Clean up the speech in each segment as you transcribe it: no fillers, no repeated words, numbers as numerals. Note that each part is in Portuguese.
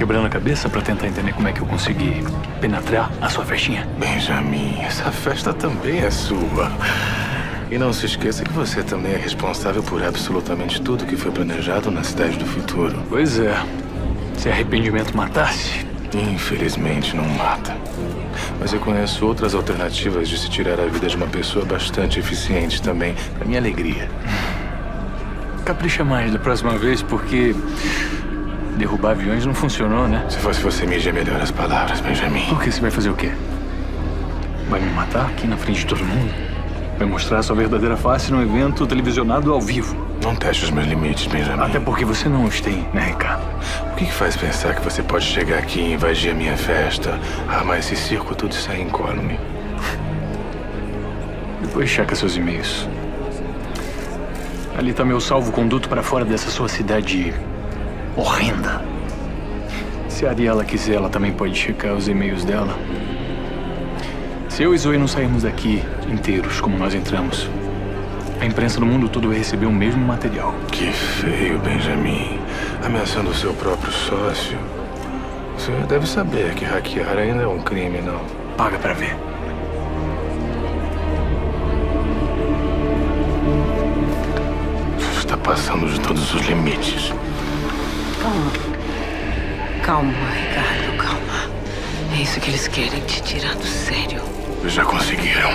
quebrando a cabeça pra tentar entender como é que eu consegui penetrar a sua festinha? Benjamin, essa festa também é sua. E não se esqueça que você também é responsável por absolutamente tudo que foi planejado na Cidade do Futuro. Pois é. Se arrependimento matasse... Infelizmente não mata. Mas eu conheço outras alternativas de se tirar a vida de uma pessoa bastante eficiente também, pra minha alegria. Capricha mais da próxima vez, porque derrubar aviões não funcionou, né? Se fosse você, mija melhor as palavras, Benjamin. Por que você vai fazer o quê? Vai me matar aqui na frente de todo mundo? Vai mostrar a sua verdadeira face num evento televisionado ao vivo? Não teste os meus limites, Benjamin. Até porque você não os tem, né, Ricardo? O que faz pensar que você pode chegar aqui e invadir a minha festa, armar esse circo tudo e sair incólume? Depois checa seus e-mails. Ali tá meu salvo-conduto para fora dessa sua cidade horrenda. Se a Ariela quiser, ela também pode checar os e-mails dela. Se eu e Zoe não sairmos daqui inteiros como nós entramos, a imprensa do mundo todo vai receber o mesmo material. Que feio, Benjamin. Ameaçando o seu próprio sócio. Você deve saber que hackear ainda é um crime, não? Paga pra ver. Você está passando de todos os limites. Calma. Calma, Ricardo, calma. É isso que eles querem, te tirar do sério. Já conseguiram.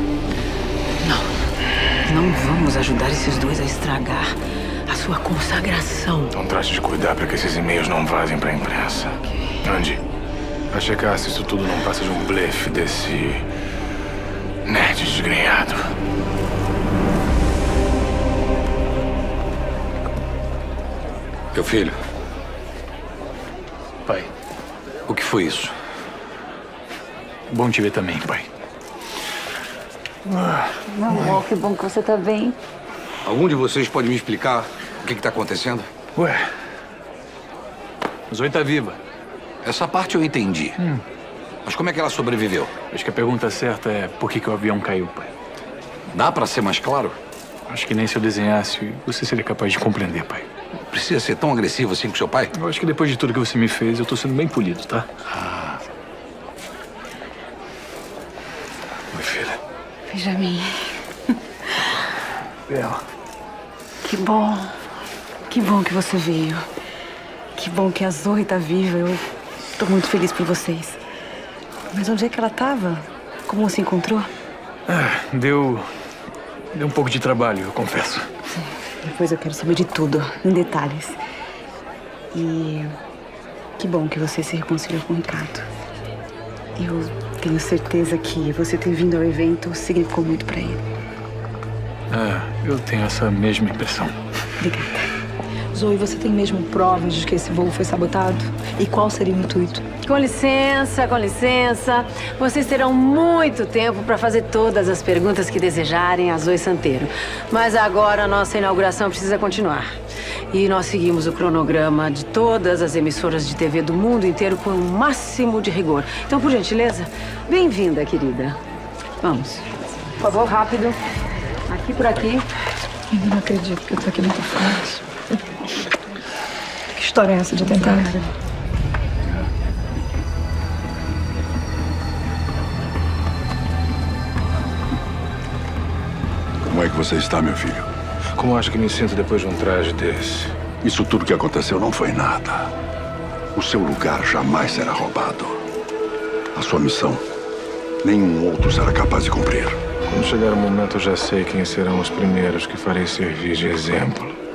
Não vamos ajudar esses dois a estragar a sua consagração. Então trate de cuidar para que esses e-mails não vazem para a imprensa. Andy, vai checar se isso tudo não passa de um blefe desse nerd desgrenhado. Meu filho. Pai, O que foi isso? bom te ver também, pai. Meu amor, que bom que você tá bem. Algum de vocês pode me explicar o que está acontecendo? Ué, Zoe tá viva. Essa parte eu entendi. Mas como é que ela sobreviveu? Acho que a pergunta certa é por que o avião caiu, pai. Dá para ser mais claro? Acho que nem se eu desenhasse, você seria capaz de compreender, pai. Precisa ser tão agressivo assim com seu pai? Eu acho que depois de tudo que você me fez, eu tô sendo bem polido, tá? Oi, filha. Benjamin, Bela. que bom. Que bom que você veio. Que bom que a Zoe tá viva. Eu tô muito feliz por vocês. Mas onde é que ela tava? Como se encontrou? Deu um pouco de trabalho, eu confesso. Depois eu quero saber de tudo, em detalhes. E que bom que você se reconciliou com o Ricardo. Eu tenho certeza que você ter vindo ao evento significou muito pra ele. Eu tenho essa mesma impressão. Obrigada. Zoe, você tem mesmo provas de que esse voo foi sabotado? E qual seria o intuito? Com licença, com licença. Vocês terão muito tempo para fazer todas as perguntas que desejarem a Zoe Santeiro. Mas agora a nossa inauguração precisa continuar. E nós seguimos o cronograma de todas as emissoras de TV do mundo inteiro com o máximo de rigor. Então, por gentileza, bem-vinda, querida. Vamos. Por favor, rápido. Aqui por aqui. Eu não acredito que eu tô aqui muito forte. Que história é essa de atentado? Como é que você está, meu filho? Como acha que me sinto depois de um traje desse? Isso tudo que aconteceu não foi nada. O seu lugar jamais será roubado. A sua missão, nenhum outro será capaz de cumprir. Quando chegar o momento, eu já sei quem serão os primeiros que farei servir de exemplo.